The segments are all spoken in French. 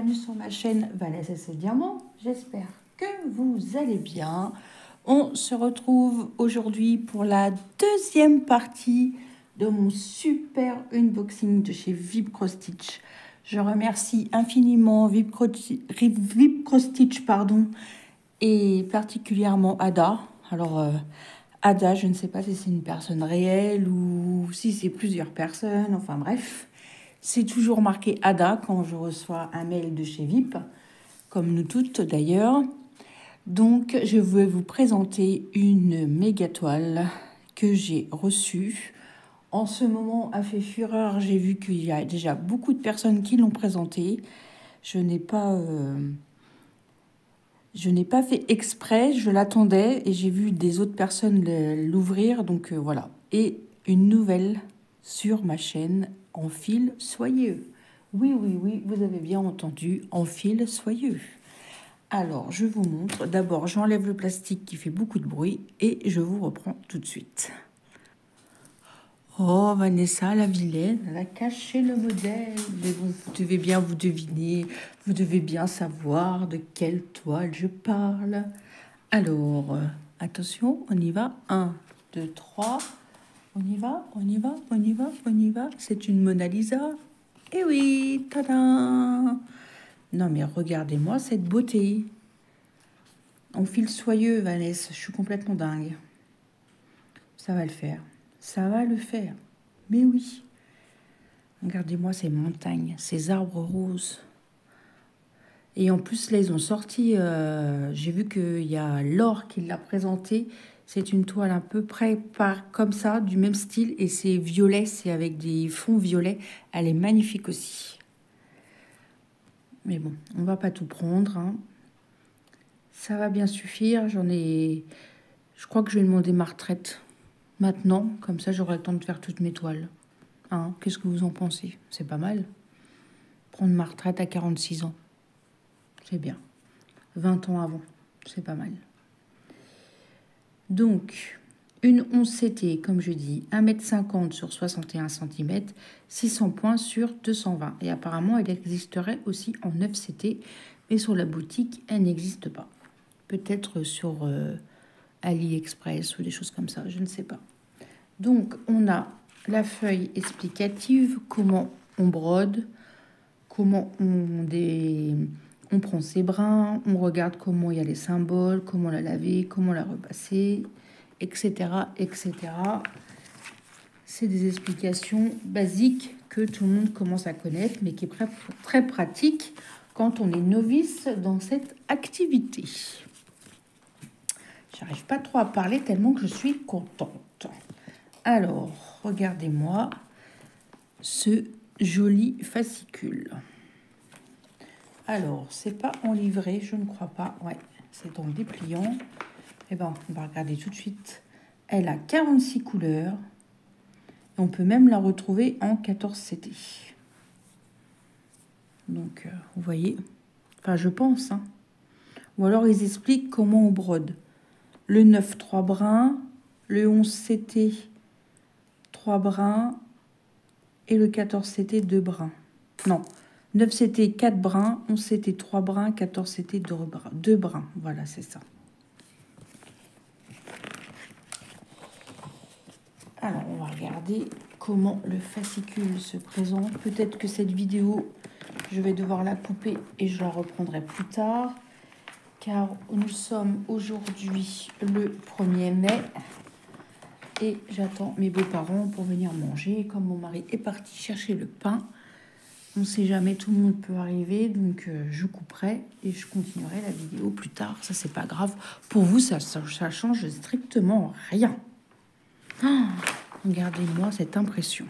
bienvenue sur ma chaîne Vanessa et Diamant. J'espère que vous allez bien. On se retrouve aujourd'hui pour la deuxième partie de mon super unboxing de chez Vibcrostitch. Je remercie infiniment Vibcrostitch, et particulièrement Ada. Alors, Ada, je ne sais pas si c'est une personne réelle ou si c'est plusieurs personnes, enfin bref. C'est toujours marqué Ada quand je reçois un mail de chez VIP, comme nous toutes d'ailleurs. Donc, je vais vous présenter une méga toile que j'ai reçue. En ce moment, a fait fureur, j'ai vu qu'il y a déjà beaucoup de personnes qui l'ont présentée. Je n'ai pas fait exprès, je l'attendais et j'ai vu des autres personnes l'ouvrir, donc voilà. Et une nouvelle sur ma chaîne, en fil soyeux. Oui, oui, oui, vous avez bien entendu, en fil soyeux. Alors, je vous montre. D'abord, j'enlève le plastique qui fait beaucoup de bruit et je vous reprends tout de suite. Oh, Vanessa, la vilaine, elle a caché le modèle. Mais bon, vous devez bien vous deviner, vous devez bien savoir de quelle toile je parle. Alors, attention, on y va. 1, 2, 3. On y va, on y va, on y va, on y va. C'est une Mona Lisa. Eh oui, tada! Non, mais regardez-moi cette beauté. En fil soyeux, Vanessa, je suis complètement dingue. Ça va le faire. Ça va le faire. Mais oui. Regardez-moi ces montagnes, ces arbres roses. Et en plus, là, ils ont sorti... j'ai vu qu'il y a Laure qui l'a présenté. C'est une toile à peu près comme ça, du même style. Et c'est violet, c'est avec des fonds violets. Elle est magnifique aussi. Mais bon, on va pas tout prendre. Hein. Ça va bien suffire. Je crois que je vais demander ma retraite maintenant. Comme ça, j'aurai le temps de faire toutes mes toiles. Hein, qu'est-ce que vous en pensez? C'est pas mal. Prendre ma retraite à 46 ans. C'est bien. 20 ans avant. C'est pas mal. Donc, une 11CT, comme je dis, 1,50 m sur 61 cm, 600 points sur 220. Et apparemment, elle existerait aussi en 9CT, mais sur la boutique, elle n'existe pas. Peut-être sur AliExpress ou des choses comme ça, je ne sais pas. Donc, on a la feuille explicative, comment on brode, comment on prend ses brins, on regarde comment il y a les symboles, comment la laver, comment la repasser, etc., etc. C'est des explications basiques que tout le monde commence à connaître, mais qui est très pratique quand on est novice dans cette activité. J'arrive pas trop à parler tellement que je suis contente. Alors, regardez-moi ce joli fascicule. Alors, c'est pas en livret, je ne crois pas. Ouais, c'est en dépliant. Eh ben, on va regarder tout de suite. Elle a 46 couleurs. Et on peut même la retrouver en 14 CT. Donc, vous voyez. Enfin, je pense. Hein. Ou alors, ils expliquent comment on brode. Le 9, 3 brins. Le 11 CT, 3 brins. Et le 14 CT, 2 brins. Non. 9 CT, 4 brins, 11 CT, 3 brins, 14 CT, 2 brins. Voilà, c'est ça. Alors, on va regarder comment le fascicule se présente. Peut-être que cette vidéo, je vais devoir la couper et je la reprendrai plus tard. Car nous sommes aujourd'hui le 1er mai. Et j'attends mes beaux-parents pour venir manger. Comme mon mari est parti chercher le pain, on ne sait jamais, tout le monde peut arriver, donc je couperai et je continuerai la vidéo plus tard. Ça, c'est pas grave. Pour vous, ça change strictement rien. Oh, regardez-moi cette impression.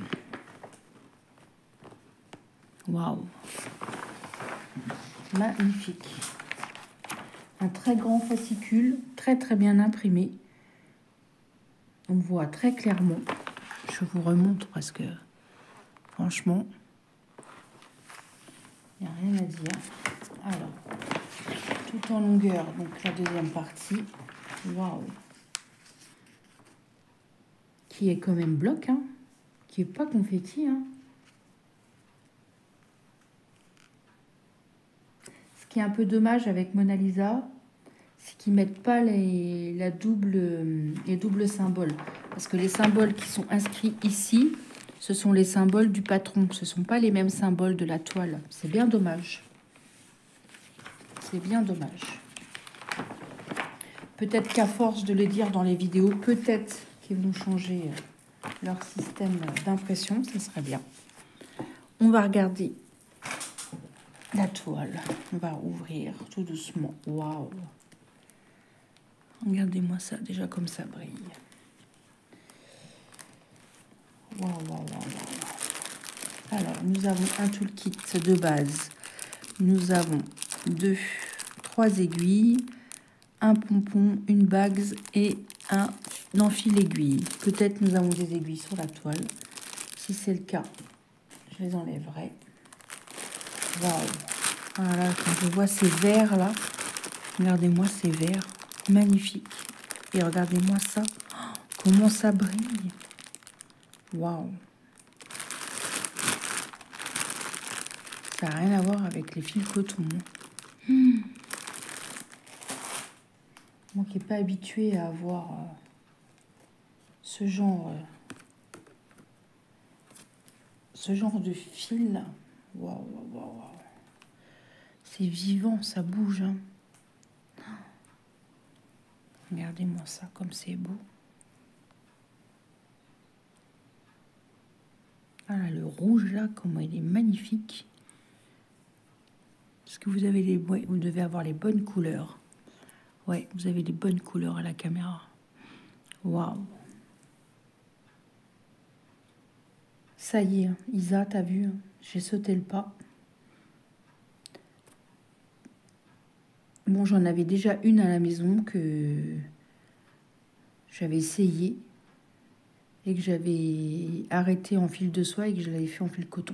Waouh. Magnifique. Un très grand fascicule, très très bien imprimé. On voit très clairement. Je vous remonte parce que, franchement, il n'y a rien à dire. Alors, tout en longueur, donc la deuxième partie. Waouh. Qui est quand même bloc, hein. Qui est pas confetti, hein. qui est un peu dommage avec Mona Lisa, c'est qu'ils ne mettent pas les doubles symboles. Parce que les symboles qui sont inscrits ici, ce sont les symboles du patron. Ce ne sont pas les mêmes symboles de la toile. C'est bien dommage. C'est bien dommage. Peut-être qu'à force de le dire dans les vidéos, peut-être qu'ils vont changer leur système d'impression. Ça serait bien. On va regarder la toile. On va ouvrir tout doucement. Waouh! Regardez-moi ça, déjà comme ça brille. Waouh, waouh, waouh, waouh. Alors, nous avons un toolkit de base. Nous avons 3 aiguilles, un pompon, une bague et un enfile aiguille. Peut-être nous avons des aiguilles sur la toile. Si c'est le cas, je les enlèverai. Waouh! Voilà, quand je vois ces verts là, regardez-moi ces verts, magnifiques. Et regardez-moi ça, oh, comment ça brille. Waouh! Ça n'a rien à voir avec les fils coton. Moi qui n'ai pas habitué à avoir ce genre de fil. Waouh, waouh, waouh. C'est vivant, ça bouge. Hein. Regardez-moi ça, comme c'est beau. Voilà, le rouge là, comment il est magnifique. Est-ce que vous avez les... Ouais, vous devez avoir les bonnes couleurs. Ouais, vous avez les bonnes couleurs à la caméra. Waouh. Ça y est, Isa, t'as vu, j'ai sauté le pas. Bon, j'en avais déjà une à la maison que j'avais essayé et que j'avais arrêté en fil de soie et que je l'avais fait en fil coton.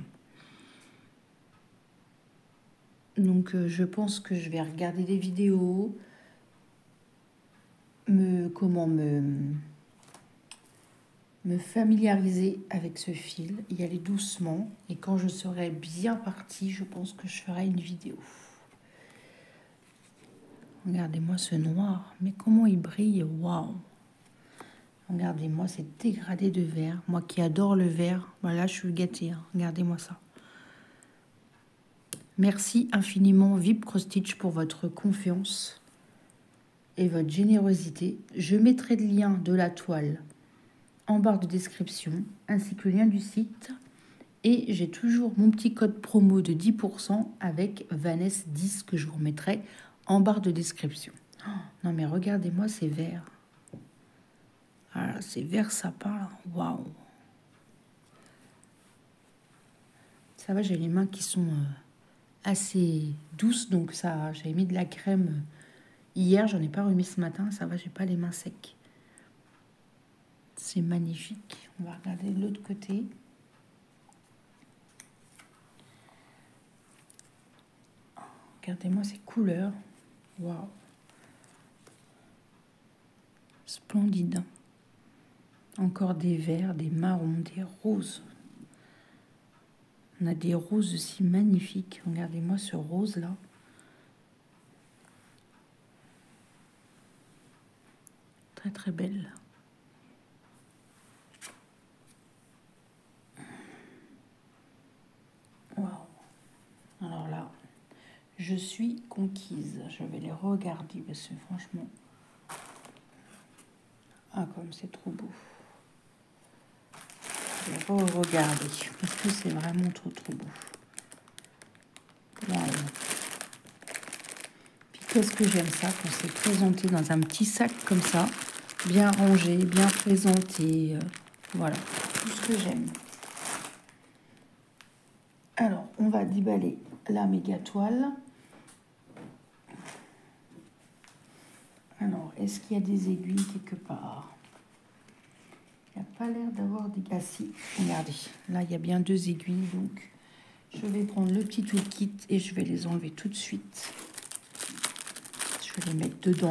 Donc, je pense que je vais regarder des vidéos, me familiariser avec ce fil, y aller doucement. Et quand je serai bien partie, je pense que je ferai une vidéo. Regardez-moi ce noir, mais comment il brille, waouh! Regardez-moi cette dégradé de vert. Moi qui adore le vert, voilà, je suis gâtée. Hein. Regardez-moi ça. Merci infiniment VIP Cross Stitch pour votre confiance et votre générosité. Je mettrai le lien de la toile en barre de description, ainsi que le lien du site. Et j'ai toujours mon petit code promo de 10% avec Vanessa10 que je vous remettrai en barre de description. Oh, non mais regardez-moi ces verts. Voilà, ces verts sapins là. Waouh. Ça va, j'ai les mains qui sont assez douces, donc ça, j'avais mis de la crème hier, j'en ai pas remis ce matin, ça va, j'ai pas les mains secs. C'est magnifique. On va regarder de l'autre côté. Regardez-moi ces couleurs. Waouh. Splendide. Encore des verts, des marrons, des roses. On a des roses aussi magnifiques. Regardez-moi ce rose-là. Très très belle. Waouh. Alors là, je suis conquise. Je vais les regarder parce que franchement... Ah, comme c'est trop beau. Je vais regarder parce que c'est vraiment trop trop beau. Wow. Puis qu'est-ce que j'aime ça quand c'est présenté dans un petit sac comme ça, bien rangé, bien présenté. Voilà, tout ce que j'aime. Alors, on va déballer la méga toile. Alors, est-ce qu'il y a des aiguilles quelque part? Il n'y a pas l'air d'avoir des... Ah si, regardez, là il y a bien 2 aiguilles, donc je vais prendre le petit toolkit et je vais les enlever tout de suite. Je vais les mettre dedans.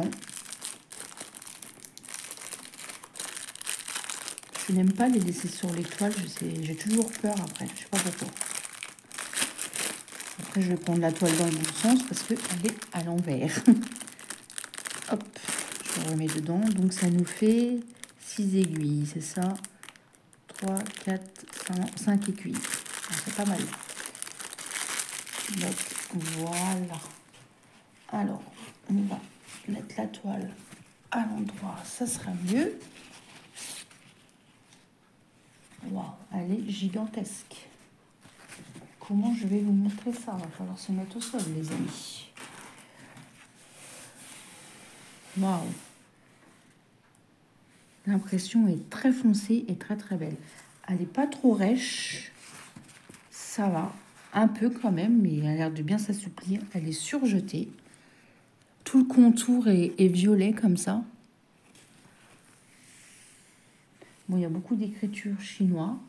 Je n'aime pas les laisser sur les toiles, j'ai toujours peur après, je sais pas pourquoi. Après, je vais prendre la toile dans le bon sens parce qu'elle est à l'envers. Hop, je remets dedans. Donc, ça nous fait 6 aiguilles, c'est ça? 3, 4, 5 aiguilles. C'est pas mal. Donc, voilà. Alors, on va mettre la toile à l'endroit. Ça sera mieux. Waouh, elle est gigantesque. Comment je vais vous montrer ça? Il va falloir se mettre au sol, les amis. Waouh. L'impression est très foncée et très très belle. Elle n'est pas trop rêche. Ça va. Un peu quand même, mais elle a l'air de bien s'assouplir. Elle est surjetée. Tout le contour est violet comme ça. Bon, il y a beaucoup d'écriture chinois.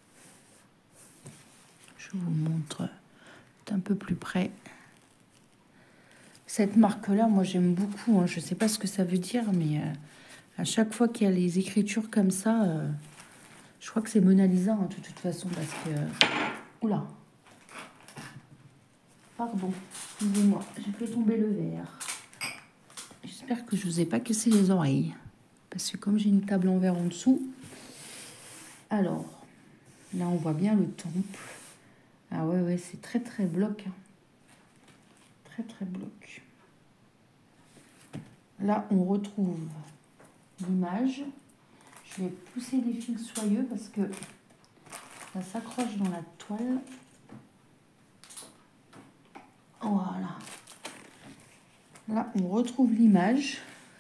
Je vous montre un peu plus près. Cette marque-là, moi j'aime beaucoup. Hein. Je ne sais pas ce que ça veut dire, mais à chaque fois qu'il y a les écritures comme ça, je crois que c'est Mona Lisa hein, de toute façon, parce que... Oula. Pardon, excusez-moi, j'ai fait tomber le verre. J'espère que je ne vous ai pas cassé les oreilles. Parce que comme j'ai une table en verre en dessous... Alors, là on voit bien le temple. Ah ouais, c'est très très bloc. Hein. Très très bloc. Là, on retrouve l'image. Je vais pousser les fils soyeux parce que ça s'accroche dans la toile. Voilà. Là, on retrouve l'image.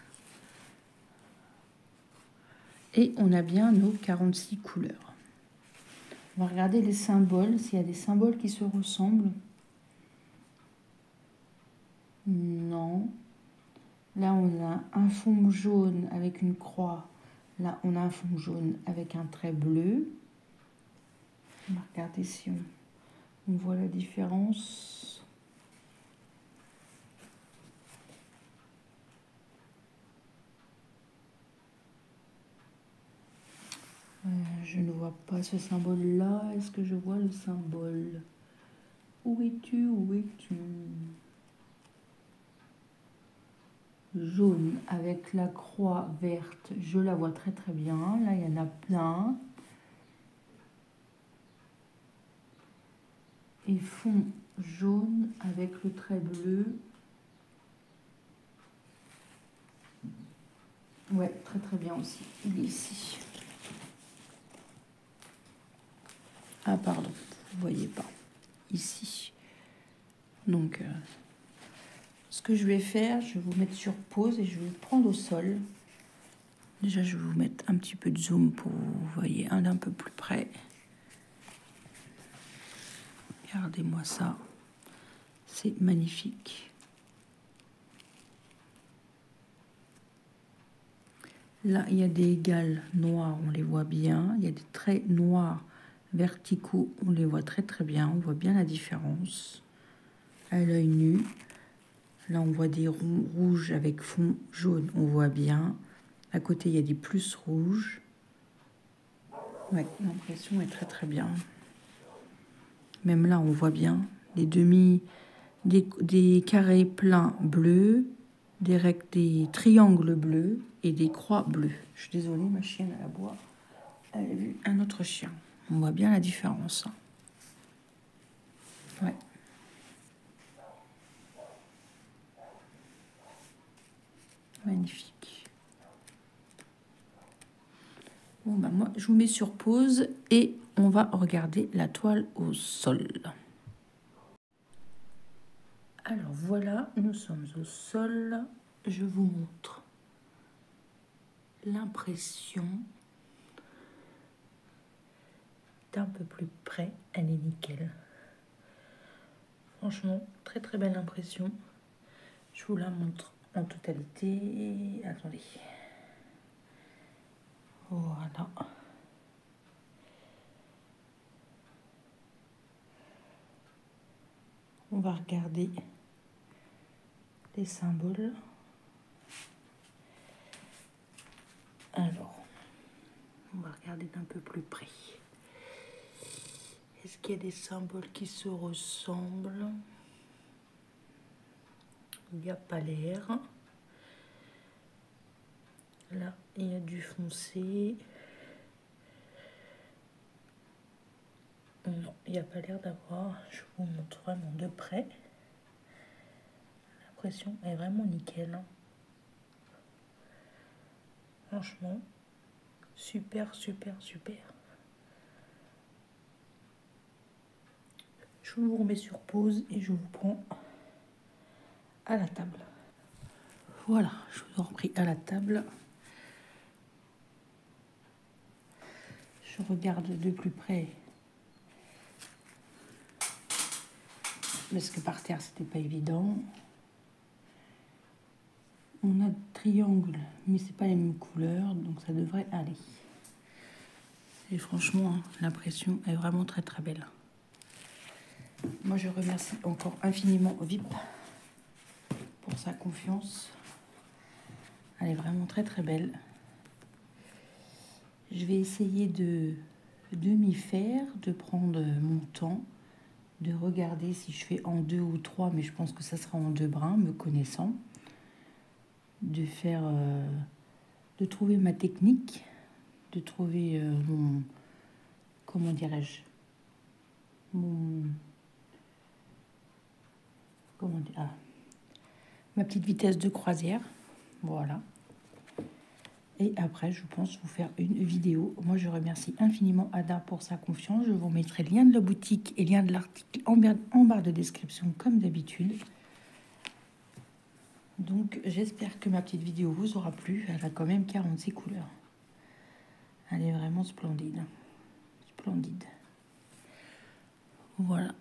Et on a bien nos 46 couleurs. On va regarder les symboles, s'il y a des symboles qui se ressemblent. Non. Là, on a un fond jaune avec une croix. Là, on a un fond jaune avec un trait bleu. On va regarder si on voit la différence. Je ne vois pas ce symbole-là. Est-ce que je vois le symbole? Où es-tu? Où es-tu? Jaune avec la croix verte, je la vois très très bien. Là, il y en a plein. Et fond jaune avec le trait bleu. Ouais, très très bien aussi. Il est ici. Ah pardon, vous voyez pas. Ici. Donc, ce que je vais faire, je vais vous mettre sur pause et je vais vous prendre au sol. Déjà, je vais vous mettre un petit peu de zoom pour vous voyez un d'un peu plus près. Regardez-moi ça. C'est magnifique. Là, il y a des gales noires, on les voit bien. Il y a des traits noirs verticaux, on les voit très très bien. On voit bien la différence à l'œil nu. Là, on voit des ronds rouges avec fond jaune, on voit bien. À côté, il y a des plus rouges. Ouais, l'impression est très très bien. Même là, on voit bien des des carrés pleins bleus, des triangles bleus et des croix bleues. Je suis désolée, ma chienne à la bois, elle a vu un autre chien. On voit bien la différence. Ouais. Magnifique. Bon, ben moi, je vous mets sur pause et on va regarder la toile au sol. Alors voilà, nous sommes au sol. Je vous montre l'impression d'un peu plus près. Elle est nickel. Franchement, très très belle impression. Je vous la montre en totalité. Attendez. Voilà. On va regarder les symboles. Alors, on va regarder d'un peu plus près. Est-ce qu'il y a des symboles qui se ressemblent? il n'y a pas l'air. Là, il y a du foncé. Non, il n'y a pas l'air d'avoir. Je vous montre vraiment de près. L'impression est vraiment nickel. Franchement, super, super, super. Je vous remets sur pause et je vous prends à la table. Voilà, je vous ai repris à la table. Je regarde de plus près. Parce que par terre, c'était pas évident. On a triangle, mais c'est pas les mêmes couleurs, donc ça devrait aller. Et franchement, l'impression est vraiment très très belle. Moi, je remercie encore infiniment VIP pour sa confiance. Elle est vraiment très très belle. Je vais essayer de m'y faire, de prendre mon temps, de regarder si je fais en 2 ou 3, mais je pense que ça sera en 2 brins, me connaissant. De faire, de trouver ma technique, de trouver mon, comment dirais-je, mon, comment dire, ma petite vitesse de croisière, voilà. Et après, je pense vous faire une vidéo. Moi, je remercie infiniment Ada pour sa confiance. Je vous mettrai le lien de la boutique et lien de l'article en barre de description, comme d'habitude. Donc, j'espère que ma petite vidéo vous aura plu. Elle a quand même 46 couleurs. Elle est vraiment splendide. Splendide. Voilà.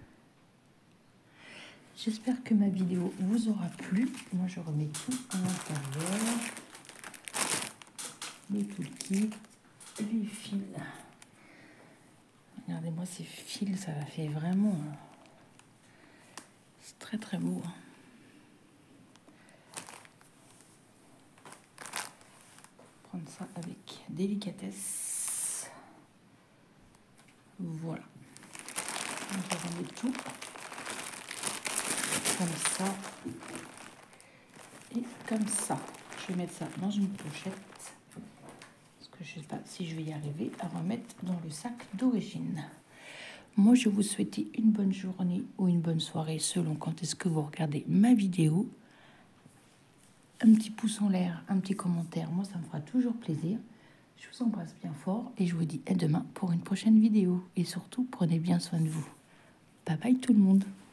J'espère que ma vidéo vous aura plu. Moi, je remets tout à l'intérieur. Les toolkits, les fils. Regardez-moi ces fils, ça fait vraiment... C'est très très beau. Prendre ça avec délicatesse. Voilà. Je remets tout comme ça et comme ça. Je vais mettre ça dans une pochette parce que je ne sais pas si je vais y arriver à remettre dans le sac d'origine. Moi, je vous souhaite une bonne journée ou une bonne soirée selon quand est-ce que vous regardez ma vidéo. Un petit pouce en l'air, un petit commentaire, moi ça me fera toujours plaisir. Je vous embrasse bien fort et je vous dis à demain pour une prochaine vidéo. Et surtout, prenez bien soin de vous. Bye bye tout le monde.